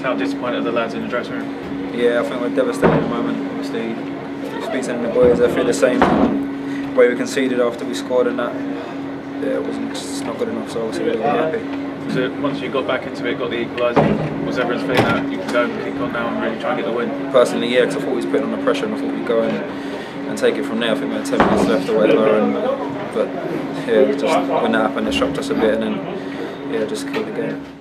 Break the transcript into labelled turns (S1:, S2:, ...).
S1: how disappointed are the lads in the dressing room?
S2: Yeah, I think we're devastated at the moment. Obviously, speaks to the boys, I feel the same way we conceded after we scored, and that it's not good enough. So obviously we're happy.
S1: So once you got back into it, got the equaliser, was everyone's feeling that you can go and kick on now and really try and get the win?
S2: Personally, yeah, because I thought we was putting on the pressure, and I thought we'd go and take it from there. I think we had 10 minutes left or whatever, but yeah, just when that happened, it shocked us a bit, and then just killed the game.